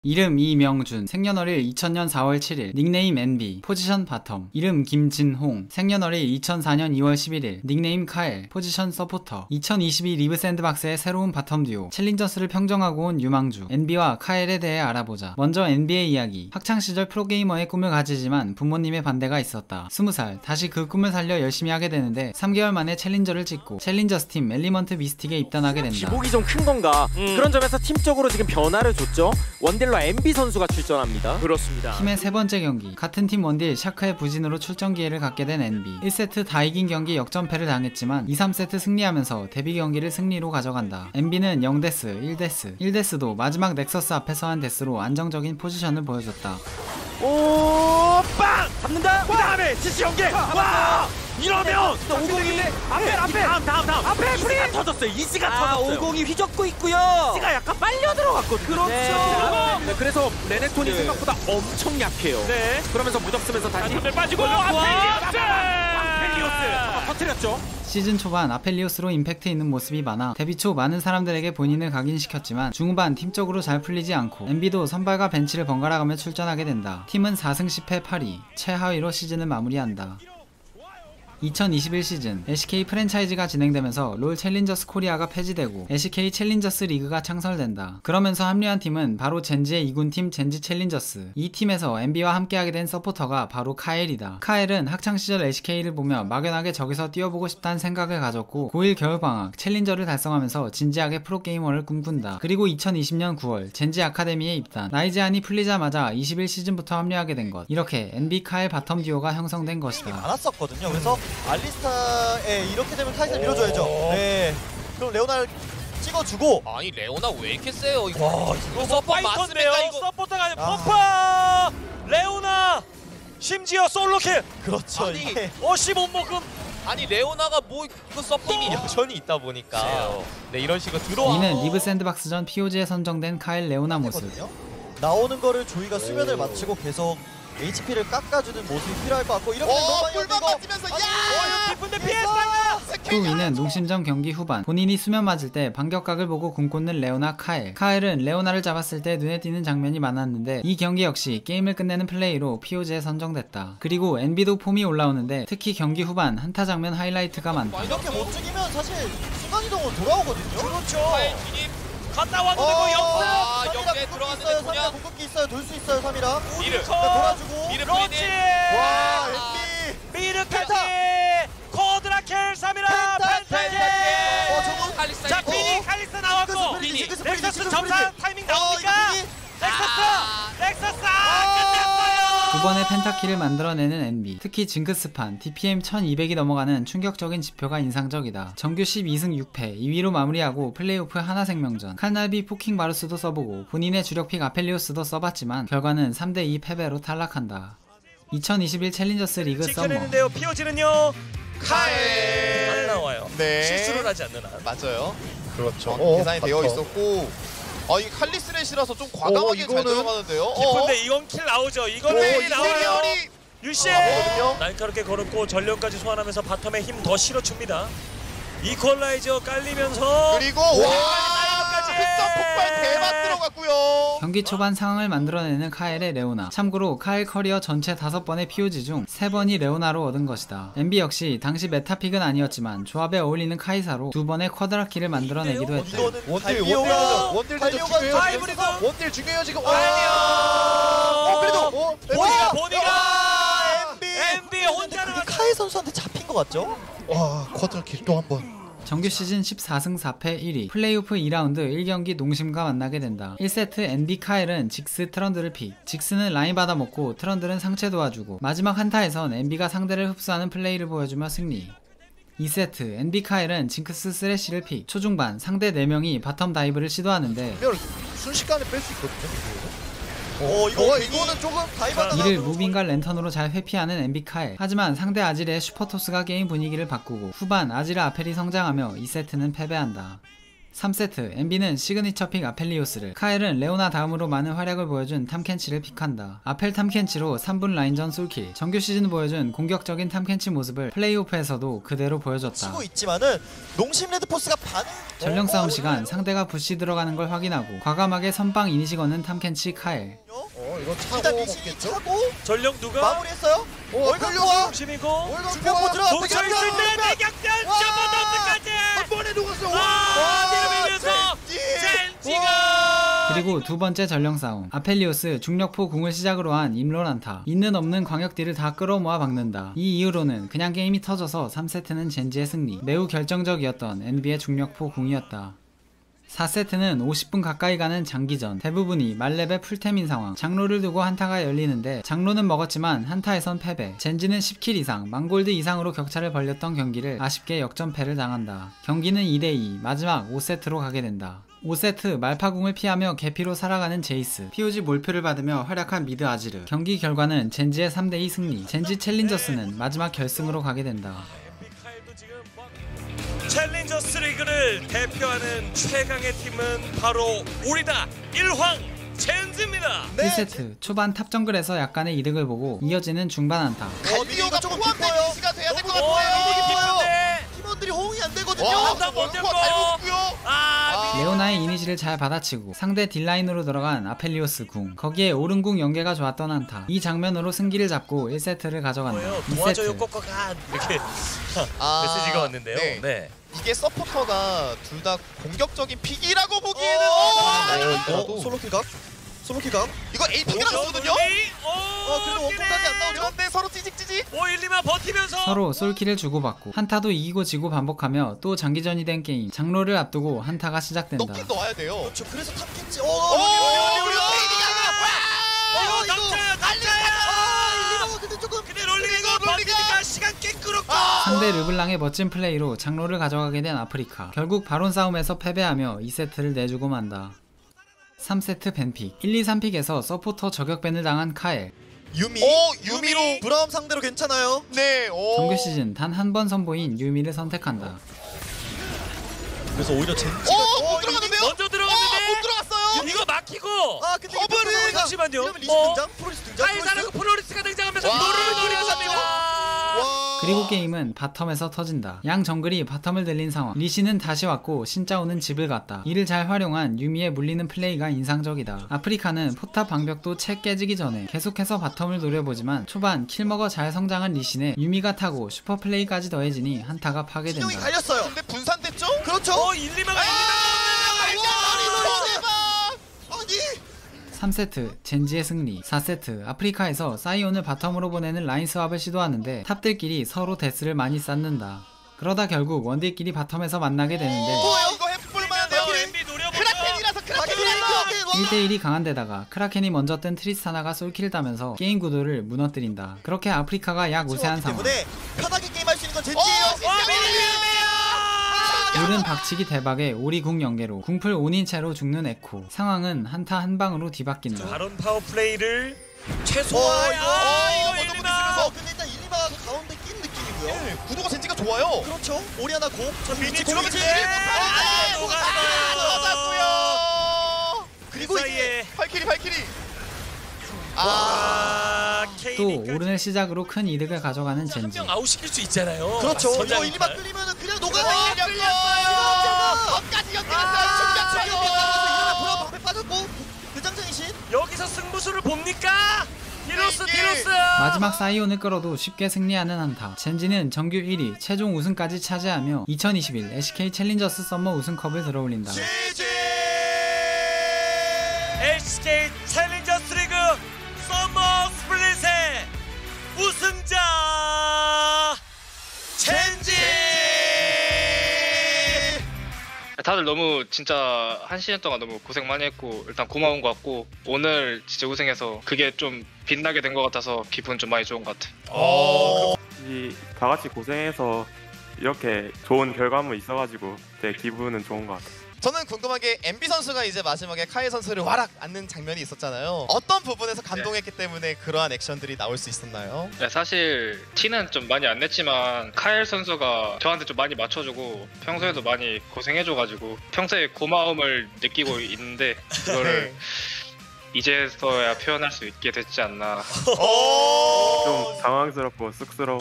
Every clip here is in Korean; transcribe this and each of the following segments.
이름 이명준, 생년월일 2000년 4월 7일, 닉네임 NB, 포지션 바텀. 이름 김진홍, 생년월일 2004년 2월 11일, 닉네임 카엘, 포지션 서포터. 2022 리브 샌드박스의 새로운 바텀 듀오, 챌린저스를 평정하고 온 유망주. NB와 카엘에 대해 알아보자. 먼저 NB의 이야기. 학창시절 프로게이머의 꿈을 가지지만 부모님의 반대가 있었다. 20살, 다시 그 꿈을 살려 열심히 하게 되는데 3개월 만에 챌린저를 찍고 챌린저스 팀 엘리먼트 미스틱에 입단하게 된다. 기복이 좀 큰 건가? 그런 점에서 팀적으로 지금 변화를 줬죠. 원딜러 NB 선수가 출전합니다. 그렇습니다. 팀의 세 번째 경기, 같은 팀 원딜 샤크의 부진으로 출전 기회를 갖게 된 NB. 1세트 다 이긴 경기 역전패를 당했지만 2, 3세트 승리하면서 데뷔 경기를 승리로 가져간다. NB는 0데스, 1데스. 1데스도 마지막 넥서스 앞에서 한 데스로 안정적인 포지션을 보여줬다. 오, 빵! 잡는다. 그 다음에 CC 연계. 와! 이러면 50이 앞에 다음 앞에 이지가 터졌어요. 이지가 터졌어요. 50이 휘젓고 있고요. 이지가 약간 빨려 들어갔거든요. 그렇죠. 네, 그래서 레넥톤이 생각보다 엄청 약해요. 네. 그러면서 무적쓰면서 다시 한번 빠지고 아펠리오스 한번 터뜨렸죠. 시즌 초반 아펠리오스로 임팩트 있는 모습이 많아 데뷔 초 많은 사람들에게 본인을 각인시켰지만 중후반 팀적으로 잘 풀리지 않고 NB도 선발과 벤치를 번갈아가며 출전하게 된다. 팀은 4승 10패 8위, 최하위로 시즌을 마무리한다. 2021 시즌 LCK 프랜차이즈가 진행되면서 롤 챌린저스 코리아가 폐지되고 LCK 챌린저스 리그가 창설된다. 그러면서 합류한 팀은 바로 젠지의 2군팀 젠지 챌린저스. 이 팀에서 NB와 함께하게 된 서포터가 바로 카엘이다. 카엘은 학창시절 LCK를 보며 막연하게 저기서 뛰어보고 싶다는 생각을 가졌고 고1 겨울방학 챌린저를 달성하면서 진지하게 프로게이머를 꿈꾼다. 그리고 2020년 9월 젠지 아카데미에 입단. 나이 제한이 풀리자마자 21시즌부터 합류하게 된 것. 이렇게 NB 카엘 바텀 듀오가 형성된 것이다. 많았었거든요. 그래서 알리스타에 이렇게 되면 카이사를 밀어줘야죠. 네. 그럼 레오나를 찍어주고. 아니 레오나 왜 이렇게 세요? 이거. 와, 이거 서포 파이터인데요. 맞습니까 이거? 서포터가 아니라 퍼파 레오나 심지어 솔로킬. 그렇죠. 아니, 이게. 15모금. 아니 레오나가 뭐 이거 서포팀이 여전히 있다 보니까 네 이런 식으로 들어와. 이는 리브 샌드박스전 POG에 선정된 카엘 레오나 모습. 거든요. 나오는 거를 조이가 수면을 맞추고 계속 HP를 깎아주는 모습이 필요할 것 같고 이렇게 뿔만 맞으면서 야! 깊은데 피했어요. 또 위는 농심전 경기 후반 본인이 수면 맞을 때 반격각을 보고 궁 꽂는 레오나 카엘. 카엘은 레오나를 잡았을 때 눈에 띄는 장면이 많았는데 이 경기 역시 게임을 끝내는 플레이로 POG에 선정됐다. 그리고 NB도 폼이 올라오는데 특히 경기 후반 한타 장면 하이라이트가 많다. 이렇게 못 죽이면 사실 순간이동으로 돌아오거든요. 그렇죠. 진입. 갔다 왔는데 거 아, 삼이라 역대 궁극기 들어갔는데 있어요. 그냥 3이라 궁극기 있어요. 돌 수 있어요. 3이라. 미르 돌아주고. 미르 그렇지. 프리딜. 와, 아, NB. 미르까지 코드라켈 3이라 펜타킬. 저거 칼리스. 자 비니 칼리스 나왔고 넥서스 점사 타이밍 나옵니까? 넥서스 끝났어요. 두 번의 펜타키를 만들어내는 NB. 특히 징크스판 DPM 1200이 넘어가는 충격적인 지표가 인상적이다. 정규 12승 6패 2위로 마무리하고 플레이오프 하나생명전 칼날비 포킹 바루스도 써보고 본인의 주력픽 아펠리오스도 써봤지만 결과는 3대2 패배로 탈락한다. 2021 챌린저스 리그 썸머. 지켜내는데요. 피오지는요 카엘. 안 나와요. 네. 실수를 하지 않는 한. 맞아요. 그렇죠. 계산이 되어 있었고. 아 이게 칼리스 렛이라서 좀 과감하게 잘 이거는 들어가는데요. 깊은데 이건 킬 나오죠. 이건 킬이 나와요. 유씨 날카롭게 걸었고 전력까지 소환하면서 바텀에 힘 더 실어줍니다. 이퀄라이저 깔리면서 그리고 와 흑성 폭발 대박 들어갔고요. 경기 초반 상황을 만들어내는 카엘의 레오나. 참고로 카엘 커리어 전체 5번의 POG 중 3번이 레오나로 얻은 것이다. NB 역시 당시 메타픽은 아니었지만 조합에 어울리는 카이사로 2번의 쿼드라키를 만들어내기도 했다. 원딜 원딜 중요해요 지금. 그래도 보니가 MB 혼자는 카이 선수한테 잡힌 것 같죠? 와 쿼드라킬 또 한 번. 정규 시즌 14승 4패 1위, 플레이오프 2라운드 1경기 농심과 만나게 된다. 1세트 NB 카엘은 직스 트런드를 픽. 직스는 라인 받아먹고 트런드는 상체 도와주고 마지막 한타에선 NB가 상대를 흡수하는 플레이를 보여주며 승리. 2세트 NB 카엘은 징크스 스래시를 픽. 초중반 상대 4명이 바텀 다이브를 시도하는데 이걸 순식간에 뺄 수 있거든요. 이거는 조금 다이바다. 이를 무빙과 랜턴으로 잘 회피하는 NB 카엘. 하지만 상대 아질의 슈퍼토스가 게임 분위기를 바꾸고 후반 아질 아펠이 성장하며 2세트는 패배한다. 3세트 MB는 시그니처 픽 아펠리오스를, 카엘은 레오나 다음으로 많은 활약을 보여준 탐켄치를 픽한다. 아펠 탐켄치로 3분 라인전 솔킬. 정규 시즌 보여준 공격적인 탐켄치 모습을 플레이오프에서도 그대로 보여줬다. 치고 있지만은 농심 레드포스가 반응. 전령 싸움 시간 상대가 부시 들어가는 걸 확인하고 과감하게 선빵 이니시 거는 탐켄치 카엘. 이거 차고 일단 리신이 먹겠죠? 차고 전령 누가? 마무리했어요. 빨리 와. 중심이고 중력포 들어가. 뭉쳐있을 때 대逆転점버더스까지 한 번에 녹았어. 밀면서 젠지가. 그리고 두 번째 전령 싸움. 아펠리오스 중력포 궁을 시작으로 한 임로란타. 있는 없는 광역딜을 다 끌어모아 박는다. 이 이후로는 그냥 게임이 터져서 3세트는 젠지의 승리. 매우 결정적이었던 NB의 중력포 궁이었다. 4세트는 50분 가까이 가는 장기전. 대부분이 말렙의 풀템인 상황. 장로를 두고 한타가 열리는데 장로는 먹었지만 한타에선 패배. 젠지는 10킬 이상, 만골드 이상으로 격차를 벌렸던 경기를 아쉽게 역전패를 당한다. 경기는 2대2, 마지막 5세트로 가게 된다. 5세트 말파궁을 피하며 개피로 살아가는 제이스, POG 몰표를 받으며 활약한 미드 아지르. 경기 결과는 젠지의 3대2 승리. 젠지 챌린저스는 마지막 결승으로 가게 된다. 챌린저스 리그를 대표하는 최강의 팀은 바로 우리다. 일황 젠지입니다. 1세트 초반 탑 정글에서 약간의 이득을 보고 이어지는 중반 한타. 갈리오가 조금 포함된 깊어요. 위치가 돼야 될 것 오, 같아요. 이게 깊은데. 팀원들이 호응이 안 되거든요. 한타 못 잡고. 레오나의 이니시를 잘 받아치고 상대 딜라인으로 들어간 아펠리오스 궁, 거기에 오른궁 연계가 좋았던 한타. 이 장면으로 승기를 잡고 1세트를 가져간다. 도와줘요 2세트 꼬꼬가 이렇게 메시지가 왔는데요. 네. 네. 이게 서포터가 둘 다 공격적인 픽이라고 보기에는 솔로킬각? 솔로킬각? 이거 AP가 나왔거든요. 그래도 원콤각이 안 나오죠? 그런데 서로 찌직찌직. 1리만 버티면서 서로 솔킬을 주고받고 한타도 이기고 지고 반복하며 또 장기전이 된 게임. 장로를 앞두고 한타가 시작된다. 넣긴 넣어야 돼요. 그렇죠. 그래서 탑켄치. 우리 근데 조금 근데 롤리가 버티니까 시간 꽤 끌었고. 상대 르블랑의 멋진 플레이로 장로를 가져가게 된 아프리카. 결국 바론 싸움에서 패배하며 2세트를 내주고 만다. 3세트 벤픽. 1, 2, 3픽에서 서포터 저격밴을 당한 카엘. 유미로. 브라움 상대로 괜찮아요. 네. 정규 시즌 단 한 번 선보인 유미를 선택한다. 그래서 오히려 젠지가 못 들어갔는데요? 먼저 들어갔는데 못 들어갔어요. 이거 막히고. 근데 커버를 잠시만요. 이러면 리신 등장? 프로리스 등장? 카이사르고 프로리스가 등장하면서 와. 노리면서 그리고 게임은 바텀에서 터진다. 양 정글이 바텀을 들린 상황. 리시는 다시 왔고 신짜오는 집을 갔다. 이를 잘 활용한 유미의 물리는 플레이가 인상적이다. 아프리카는 포탑 방벽도 채 깨지기 전에 계속해서 바텀을 노려보지만 초반 킬먹어 잘 성장한 리신에 유미가 타고 슈퍼 플레이까지 더해지니 한타가 진영이 파괴된다. 갈렸어요. 근데 분산됐죠? 그렇죠. 1, 2만 아니 3세트 젠지의 승리. 4세트 아프리카에서 사이온을 바텀으로 보내는 라인 스왑을 시도하는데 탑들끼리 서로 데스를 많이 쌓는다. 그러다 결국 원딜끼리 바텀에서 만나게 되는데 이거 해볼만한데요. MB 노려보죠. 크라켄이라서 크라켄이라서. 1대1이 강한 데다가 크라켄이 먼저 뜬 트리스타나가 솔킬을 따면서 게임 구도를 무너뜨린다. 그렇게 아프리카가 약 우세한 상황. 때문에 편하게 게임할 수 있는 건 젠지예요. 룰은 박치기 대박에 오리궁 연계로 궁풀 온인 채로 죽는 에코. 상황은 한타 한 방으로 뒤바뀐다. 바론 파워 플레이를 최소화. 이거 먼저 일리마. 근데 일단 1, 2마가 가운데 낀 느낌이고요. 네, 구도가 젠지가 좋아요. 그렇죠. 오리아나 공. 미니 공이 주먹이 녹았어요. 그리고 사이에 발키리. 또 오른을 시작으로 큰 이득을 가져가는 젠지. 한명 아웃시킬 수 있잖아요. 그렇죠. 이거 선장이 1, 2마 끌리면은 그냥 녹아. 거기까지 연결했어요. 이러면 브라움 방패 빠졌고 대장장이신. 여기서 승부수를 봅니까? 디로스. 마지막 사이온을 끌어도 쉽게 승리하는 한타. 젠지는 정규 1위, 최종 우승까지 차지하며 2021 SK 챌린저스 썸머 우승컵을 들어올린다. SK 챌린저스 리그 서머 스플릿의 우승자 젠지. 다들 너무 진짜 한 시즌 동안 너무 고생 많이 했고 일단 고마운 것 같고 오늘 진짜 우승해서 그게 좀 빛나게 된 것 같아서 기분 좀 많이 좋은 것 같아. 다 같이 고생해서 이렇게 좋은 결과물 있어가지고 되게 기분은 좋은 것 같아요. 저는 궁금한 게 MB 선수가 이제 마지막에 카이 선수를 와락 앉는 장면이 있었잖아요. 어떤 부분에서 감동했기 때문에 그러한 액션들이 나올 수 있었나요? 네, 사실 티는 좀 많이 안 냈지만 카일 선수가 저한테 좀 많이 맞춰주고 평소에도 많이 고생해줘가지고 평소에 고마움을 느끼고 있는데 그거를 이제서야 표현할 수 있게 됐지 않나. 좀 당황스럽고 쑥스러워.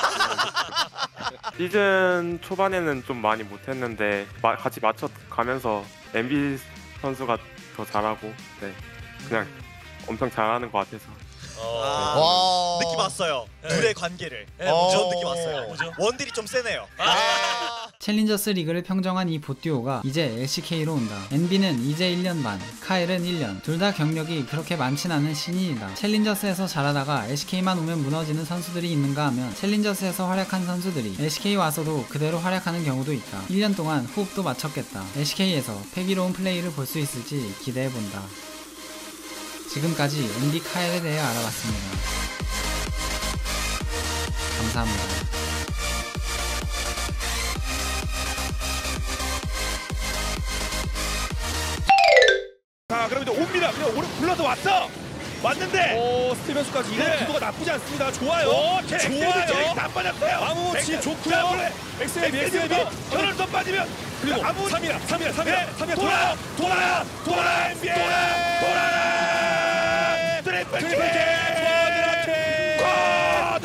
시즌 초반에는 좀 많이 못했는데 같이 맞춰가면서 MB 선수가 더 잘하고 네, 그냥 엄청 잘하는 것 같아서. 와. 느낌 왔어요. 네. 둘의 관계를. 네, 전 느낌 왔어요. 뭐죠? 원딜이 좀 세네요. 챌린저스 리그를 평정한 이 보듀오가 이제 LCK로 온다. NB는 이제 1년 반, 카엘은 1년. 둘 다 경력이 그렇게 많진 않은 신인이다. 챌린저스에서 잘하다가 LCK만 오면 무너지는 선수들이 있는가 하면 챌린저스에서 활약한 선수들이 LCK 와서도 그대로 활약하는 경우도 있다. 1년 동안 호흡도 맞췄겠다. LCK에서 패기로운 플레이를 볼 수 있을지 기대해본다. 지금까지 NB 카엘에 대해 알아봤습니다. 감사합니다. 자, 그럼 이제 옵니다. 그냥 오른 굴러서 왔어. 왔는데. 스티븐스까지 이거 구도가 나쁘지 않습니다. 좋아요. 좋아요. 다 빠졌어요. 아무 지 좋고요. 엑스레비 혈을 더 빠지면 그리고 아무 3이라 돌아 NBA 돌아 트리플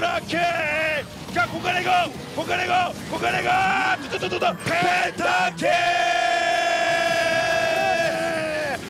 쿼드라킥 자 공간에 가 펜타킥